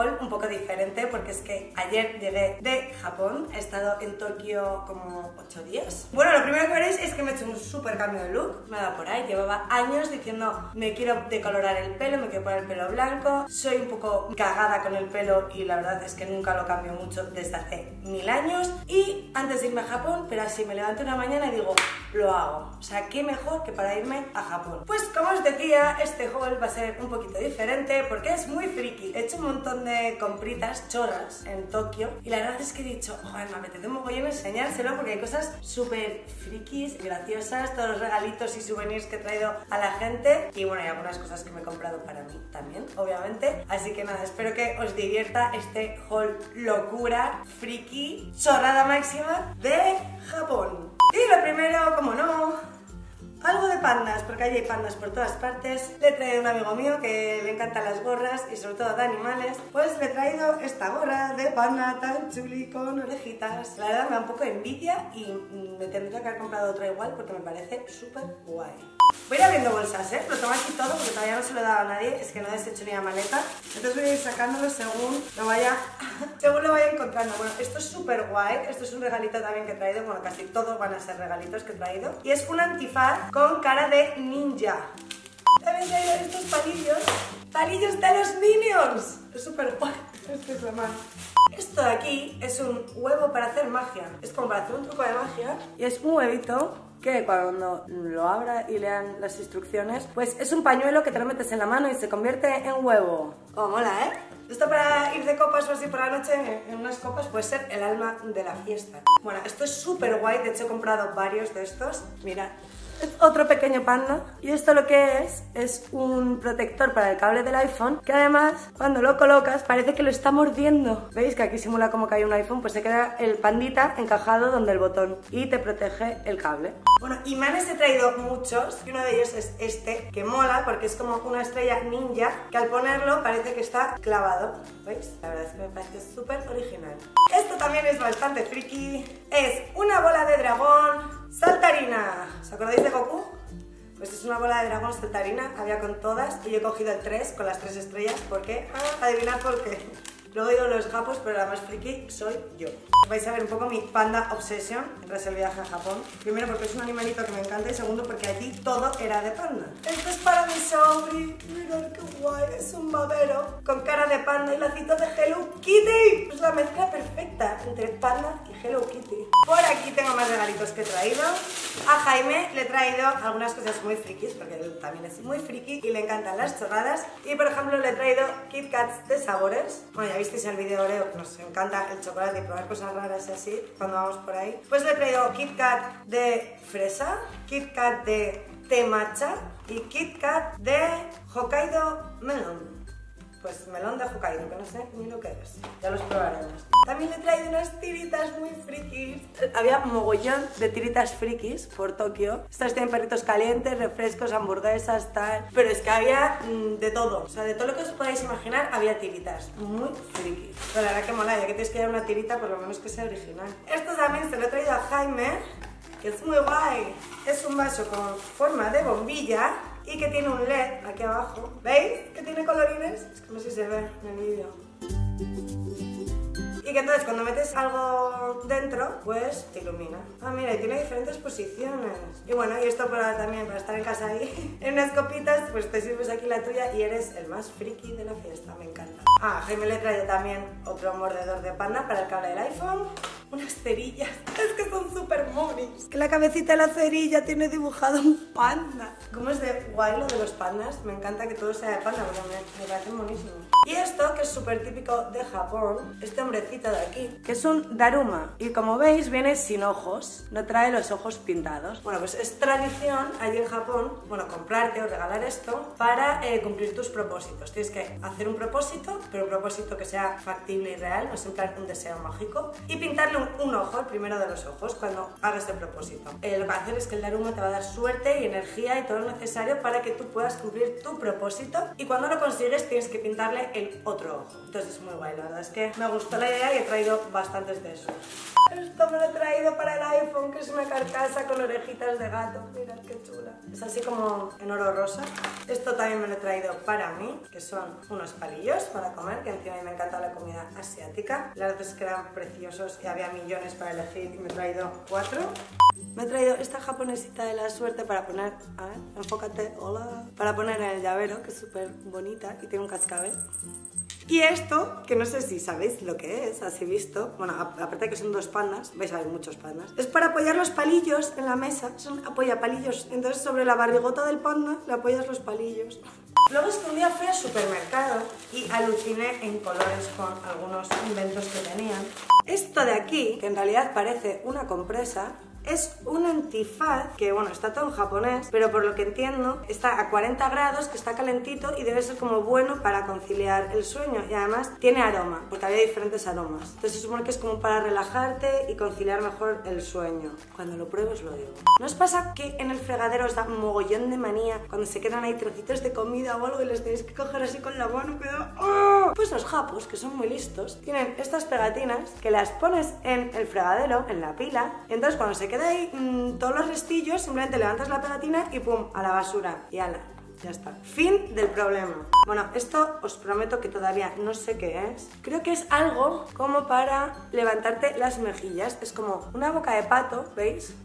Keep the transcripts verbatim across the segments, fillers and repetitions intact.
haul un poco diferente porque es que ayer llegué de Japón, he estado en Tokio como ocho días. Bueno, lo primero que veréis es que me he hecho un súper cambio de look, me ha dado por ahí, llevaba años diciendo me quiero decolorar el pelo, me quiero poner el pelo blanco, soy un poco cagada con el pelo y la verdad es que nunca lo cambio mucho desde hace mil años y antes de irme a Japón, pero así me levanto una mañana y digo, lo hago, o sea, qué mejor que para irme a Japón. Pues como os decía, este haul va a ser un poquito diferente porque es muy friki. He hecho un montón de compritas chorras en Tokio y la verdad es que he dicho, joder, me apetece un mogollón enseñárselo porque hay cosas súper frikis, graciosas, todos los regalitos y souvenirs que he traído a la gente y bueno, hay algunas cosas que me he comprado para mí también, obviamente. Así que nada, espero que os divierta este haul locura, friki, chorrada máxima de Japón. Y lo primero, como no, algo de pandas, porque allí hay pandas por todas partes. Le he traído a un amigo mío que le encantan las gorras y sobre todo de animales. Pues le he traído esta gorra de panda tan chuli con orejitas. La verdad me da un poco de envidia y me tendría que haber comprado otra igual porque me parece súper guay. Voy a ir abriendo bolsas, ¿eh? Lo tengo aquí todo porque todavía no se lo he dado a nadie. Es que no he deshecho ni la maleta. Entonces voy a ir sacándolo según lo vaya, según lo vaya encontrando. Bueno, esto es súper guay. Esto es un regalito también que he traído. Bueno, casi todos van a ser regalitos que he traído. Y es un antifaz con cara de ninja. También he traído estos palillos. Palillos de los Minions. Es súper guay. Este es la mano. Esto de aquí es un huevo para hacer magia. Es como para hacer un truco de magia. Y es un huevito que cuando lo abra y lean las instrucciones, pues es un pañuelo que te lo metes en la mano y se convierte en huevo. Oh, mola, ¿eh? Esto para ir de copas o así por la noche, en unas copas, puede ser el alma de la fiesta. Bueno, esto es súper guay, de hecho he comprado varios de estos. Mira, es otro pequeño panda y esto lo que es es un protector para el cable del iPhone que además cuando lo colocas parece que lo está mordiendo. ¿Veis que aquí simula como que hay un iPhone? Pues se queda el pandita encajado donde el botón y te protege el cable. Bueno, imanes he traído muchos y uno de ellos es este que mola porque es como una estrella ninja que al ponerlo parece que está clavado. ¿Veis? La verdad es que me parece súper original. Esto también es bastante friki. Es una bola de dragón saltarina. ¿Os acordáis de Goku? Pues es una bola de dragón saltarina, había con todas y yo he cogido el tres con las tres estrellas porque, ah, adivinad por qué. Luego digo los japos, pero la más friki soy yo. Vais a ver un poco mi panda obsession tras el viaje a Japón. Primero porque es un animalito que me encanta y segundo porque allí todo era de panda. Esto es para mi Sauri. Mirad qué guay, es un babero con cara de panda y lacito de Hello Kitty. Es la mezcla perfecta entre panda y Hello Kitty. Por aquí tengo más regalitos que he traído. A Jaime le he traído algunas cosas muy frikis porque él también es muy friki y le encantan las chorradas. Y por ejemplo le he traído Kit Kats de sabores. Bueno, ya visteis el vídeo de Oreo, que nos encanta el chocolate y probar cosas raras y así cuando vamos por ahí. Pues le he traído Kit Kat de fresa, Kit Kat de té matcha y Kit Kat de Hokkaido melón. Pues melón de Hokkaido, que no sé ni lo que es. Ya los probaremos. También le he traído unas tiritas muy frikis. Había un mogollón de tiritas frikis por Tokio. Estas tienen perritos calientes, refrescos, hamburguesas, tal. Pero es que había mmm, de todo. O sea, de todo lo que os podáis imaginar, había tiritas. Muy frikis. Pero la verdad que mola, ya que tienes que llevar una tirita, por lo menos que sea original. Esto también se lo he traído a Jaime, que es muy guay. Es un vaso con forma de bombilla y que tiene un L E D aquí abajo. ¿Veis? Que tiene colorines. Es que no sé si se ve en el vídeo. Y que entonces cuando metes algo dentro, pues te ilumina. Ah, mira, y tiene diferentes posiciones. Y bueno, y esto para, también para estar en casa ahí, en unas copitas, pues te sirves aquí la tuya y eres el más friki de la fiesta, me encanta. Ah, Jaime le trae también otro mordedor de panda para el cable del iPhone. Unas cerillas, es que son súper monis. Que la cabecita de la cerilla tiene dibujado un panda. ¿Cómo es de guay lo de los pandas? Me encanta que todo sea de panda porque me, me parece monísimo. Y esto, que es súper típico de Japón, este hombrecito de aquí, que es un Daruma. Y como veis, viene sin ojos, no trae los ojos pintados. Bueno, pues es tradición allí en Japón, bueno, comprarte o regalar esto para eh, cumplir tus propósitos. Tienes que hacer un propósito, pero un propósito que sea factible y real, no es en plan un deseo mágico, y pintarle un, un ojo, el primero de los ojos, cuando hagas el propósito. Eh, lo que va a hacer es que el Daruma te va a dar suerte y energía y todo lo necesario para que tú puedas cumplir tu propósito, y cuando lo consigues tienes que pintarle el otro ojo. Entonces es muy guay, la verdad es que me gustó la idea y he traído bastantes de esos. Esto Esto me lo he traído para el iPhone, que es una carcasa con orejitas de gato. Mirad qué chula. Es así como en oro rosa. Esto también me lo he traído para mí, que son unos palillos para comer, que encima a mí me encanta la comida asiática. La verdad es que eran preciosos y había millones para elegir y me he traído cuatro. Me he traído esta japonesita de la suerte para poner, a ver, enfócate, hola, para poner en el llavero, que es súper bonita y tiene un cascabel. Y esto, que no sé si sabéis lo que es, así visto, bueno, aparte de que son dos pandas, vais a ver muchos pandas, es para apoyar los palillos en la mesa, son apoyapalillos, entonces sobre la barrigota del panda le apoyas los palillos. Luego es que un día fui al supermercado y aluciné en colores con algunos inventos que tenían. Esto de aquí, que en realidad parece una compresa, es un antifaz que, bueno, está todo en japonés, pero por lo que entiendo está a cuarenta grados, que está calentito y debe ser como bueno para conciliar el sueño, y además tiene aroma, porque había diferentes aromas. Entonces se supone que es como para relajarte y conciliar mejor el sueño. Cuando lo pruebo os lo digo. ¿No os pasa que en el fregadero os da mogollón de manía cuando se quedan ahí trocitos de comida o algo y les tenéis que coger así con la mano? Cuidado. ¡Oh! Pues los japos, que son muy listos, tienen estas pegatinas que las pones en el fregadero, en la pila, y entonces cuando se queda ahí mmm, todos los restillos, simplemente levantas la pegatina y pum, a la basura. Y ala, ya está. Fin del problema. Bueno, esto os prometo que todavía no sé qué es. Creo que es algo como para levantarte las mejillas. Es como una boca de pato, ¿veis?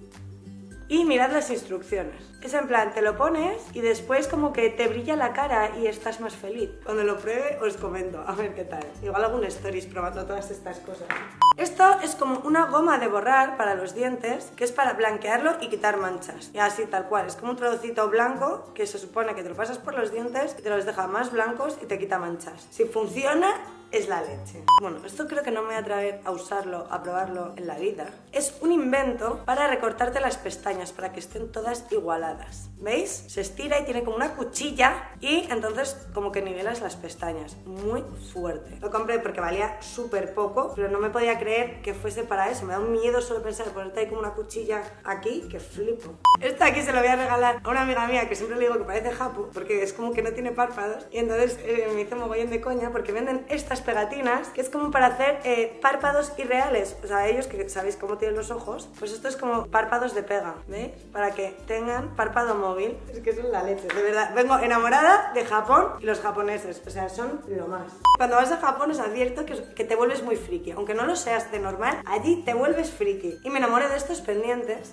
Y mirad las instrucciones. Es en plan, te lo pones y después como que te brilla la cara y estás más feliz. Cuando lo pruebe os comento, a ver qué tal. Igual algún stories probando todas estas cosas. Esto es como una goma de borrar para los dientes, que es para blanquearlo y quitar manchas. Y así tal cual, es como un trocito blanco que se supone que te lo pasas por los dientes y te los deja más blancos y te quita manchas. Si funciona, es la leche. Bueno, esto creo que no me voy a atrever a usarlo, a probarlo en la vida. Es un invento para recortarte las pestañas, para que estén todas igualadas. ¿Veis? Se estira y tiene como una cuchilla y entonces como que nivelas las pestañas. Muy fuerte. Lo compré porque valía súper poco, pero no me podía creer que fuese para eso. Me da un miedo solo pensar en ponerte ahí como una cuchilla aquí, que flipo. Esta aquí se lo voy a regalar a una amiga mía que siempre le digo que parece japo, porque es como que no tiene párpados. Y entonces eh, me hizo mogollón de coña porque venden estas pegatinas que es como para hacer eh, párpados irreales. O sea, ellos que sabéis cómo tienen los ojos, pues esto es como párpados de pega, ¿veis? Para que tengan párpado móvil. Es que son la leche, de verdad. Vengo enamorada de Japón y los japoneses, o sea, son lo más. Cuando vas a Japón os advierto que, que te vuelves muy friki, aunque no lo seas de normal, allí te vuelves friki. Y me enamoré de estos pendientes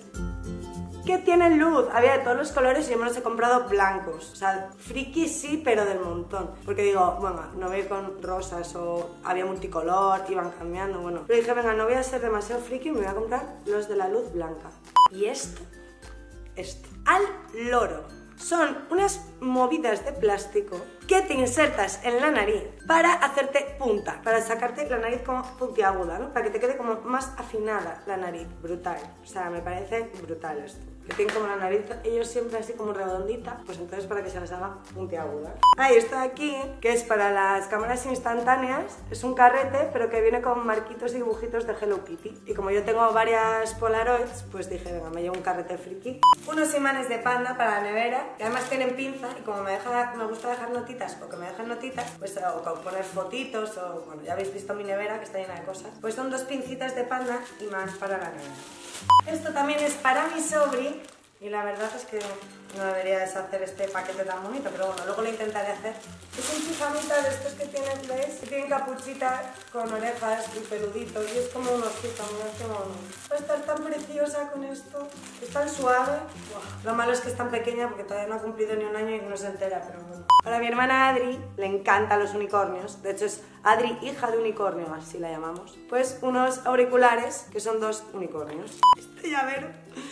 que tienen luz, había de todos los colores y yo me los he comprado blancos. O sea, friki sí, pero del montón. Porque digo, bueno, no voy a ir con rosas o había multicolor, iban cambiando, bueno. Pero dije, venga, no voy a ser demasiado friki, me voy a comprar los de la luz blanca. Y esto, esto, al loro. Son unas movidas de plástico que te insertas en la nariz para hacerte punta, para sacarte la nariz como puntiaguda, ¿no? Para que te quede como más afinada la nariz. Brutal. O sea, me parece brutal esto. Que tienen como la nariz, ellos siempre así como redondita, pues entonces para que se les haga puntiaguda. Ah, y esto de aquí, que es para las cámaras instantáneas, es un carrete, pero que viene con marquitos y dibujitos de Hello Kitty. Y como yo tengo varias Polaroids, pues dije, venga, me llevo un carrete friki. Unos imanes de panda para la nevera, que además tienen pinza, y como me, deja, me gusta dejar notitas, o que me dejan notitas, pues o con poner fotitos, o bueno, ya habéis visto mi nevera, que está llena de cosas. Pues son dos pincitas de panda y más para la nevera. Esto también es para mi sobri y la verdad es que no debería deshacer este paquete tan bonito, pero bueno, luego lo intentaré hacer. Es un pijamita de estos que tienen, ¿veis? Que tienen capuchita con orejas y peludito y es como un osito, mirad qué mono. Va a estar tan preciosa con esto, es tan suave. Buah. Lo malo es que es tan pequeña porque todavía no ha cumplido ni un año y no se entera, pero bueno. Para mi hermana Adri le encantan los unicornios, de hecho es Adri hija de unicornio, así la llamamos. Pues unos auriculares que son dos unicornios. Este llavero,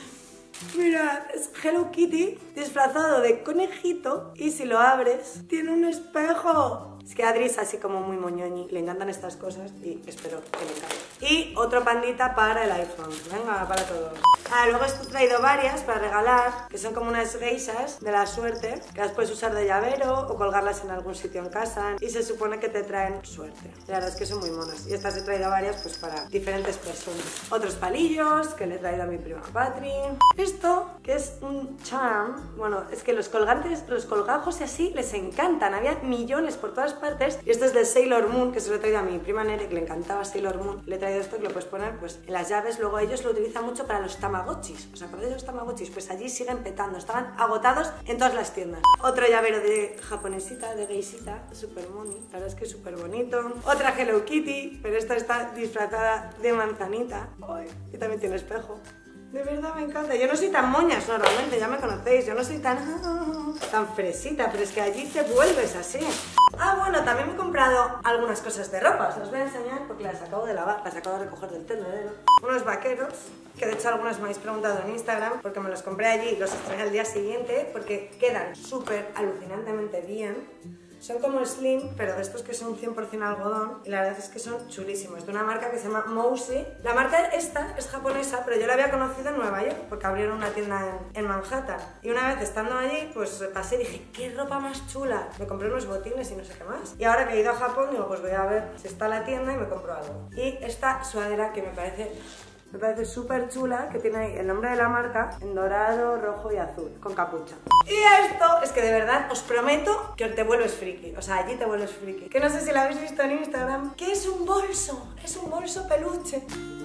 mirad, es Hello Kitty disfrazado de conejito y si lo abres tiene un espejo. Es que Adri es así como muy moñoñi, le encantan estas cosas y espero que le caiga. Y otro pandita para el iPhone, venga, para todos. Ah, luego he traído varias para regalar, que son como unas geishas de la suerte, que las puedes usar de llavero o colgarlas en algún sitio en casa y se supone que te traen suerte. La verdad es que son muy monas y estas he traído varias pues para diferentes personas. Otros palillos que le he traído a mi prima Patri. Esto, que es un charm, bueno, es que los colgantes, los colgajos y así les encantan, había millones por todas partes. Y esto es de Sailor Moon, que se lo he traído a mi prima Nere, que le encantaba Sailor Moon. Le he traído esto que lo puedes poner pues en las llaves. Luego ellos lo utilizan mucho para los tamagotchis. ¿Os acordáis de los tamagotchis? Pues allí siguen petando, estaban agotados en todas las tiendas. Otro llavero de japonesita, de geisita, super money, la verdad es que es súper bonito. Otra Hello Kitty, pero esta está disfrazada de manzanita. Ay, y también tiene espejo. De verdad me encanta. Yo no soy tan moñas normalmente, ya me conocéis. Yo no soy tan, tan fresita, pero es que allí te vuelves así. Ah, bueno, también me he comprado algunas cosas de ropa. Os las voy a enseñar porque las acabo de lavar, las acabo de recoger del tendedero. Unos vaqueros, que de hecho algunas me habéis preguntado en Instagram, porque me los compré allí y los estrené al día siguiente, porque quedan súper alucinantemente bien. Son como slim, pero de estos que son cien por cien algodón, y la verdad es que son chulísimos, de una marca que se llama Mousy. La marca esta es japonesa, pero yo la había conocido en Nueva York, porque abrieron una tienda en, en Manhattan. Y una vez estando allí, pues pasé y dije, ¡qué ropa más chula! Me compré unos botines y no sé qué más. Y ahora que he ido a Japón, digo, pues voy a ver si está la tienda y me compro algo. Y esta sudadera que me parece... Me parece súper chula, que tiene ahí el nombre de la marca en dorado, rojo y azul, con capucha. Y esto es que de verdad os prometo que te vuelves friki, o sea, allí te vuelves friki. Que no sé si lo habéis visto en Instagram, que es un bolso, es un bolso peluche.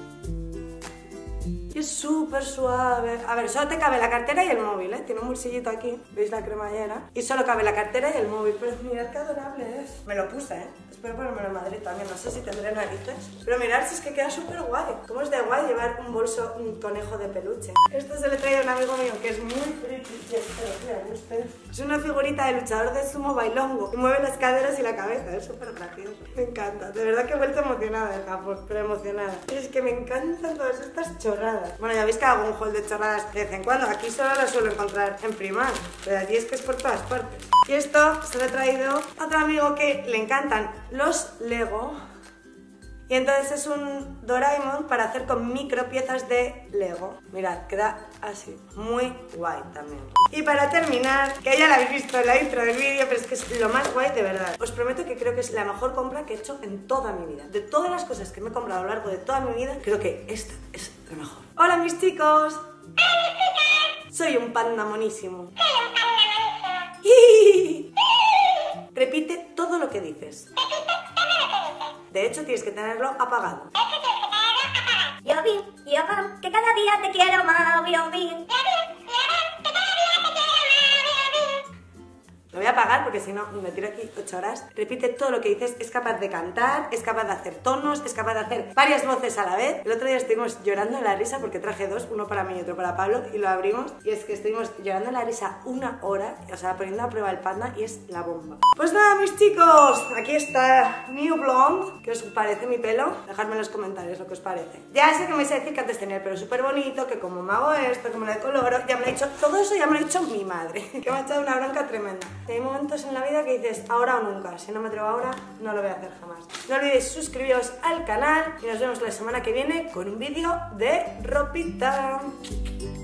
Y es súper suave. A ver, solo te cabe la cartera y el móvil, ¿eh? Tiene un bolsillito aquí, ¿veis la cremallera? Y solo cabe la cartera y el móvil, pero mirad qué adorable es. Me lo puse, ¿eh? Espero ponérmelo en Madrid también, no sé si tendré narices. Pero mirad si es que queda súper guay. ¿Cómo es de guay llevar un bolso, un conejo de peluche? Esto se lo he traído a un amigo mío que es muy friki y espero que le guste. Es una figurita de luchador de sumo bailongo y mueve las caderas y la cabeza, es súper gracioso. Me encanta, de verdad que he vuelto emocionada de Japón, pero emocionada. Y es que me encantan todas estas chorradas. Bueno, ya veis que hago un haul de chorradas de vez en cuando. Aquí solo las suelo encontrar en Primark, pero allí es que es por todas partes. Y esto se lo he traído a otro amigo que le encantan los Lego. Y entonces es un Doraemon para hacer con micro piezas de Lego. Mirad, queda así, muy guay también. Y para terminar, que ya la habéis visto en la intro del vídeo, pero es que es lo más guay de verdad. Os prometo que creo que es la mejor compra que he hecho en toda mi vida. De todas las cosas que me he comprado a lo largo de toda mi vida, creo que esta es la mejor. ¡Hola mis chicos! Soy un panda monísimo. Repite todo lo que dices. De hecho, tienes que tenerlo apagado. Yo vi, yo vi, que cada día te quiero más, yo vi. Lo voy a apagar porque si no me tiro aquí ocho horas. Repite todo lo que dices, es capaz de cantar, es capaz de hacer tonos, es capaz de hacer varias voces a la vez. El otro día estuvimos llorando en la risa porque traje dos, uno para mí y otro para Pablo, y lo abrimos. Y es que estuvimos llorando en la risa una hora, o sea, poniendo a prueba el panda, y es la bomba. Pues nada, mis chicos, aquí está New Blonde. ¿Qué os parece mi pelo? Dejadme en los comentarios lo que os parece. Ya sé que me vais a decir que antes tenía el pelo súper bonito, que como me hago esto, que me lo decoloro, ya me lo ha dicho, todo eso ya me lo ha dicho mi madre, que me ha echado una bronca tremenda. Hay momentos en la vida que dices ahora o nunca. Si no me atrevo ahora, no lo voy a hacer jamás. No olvidéis suscribiros al canal y nos vemos la semana que viene con un vídeo de ropita.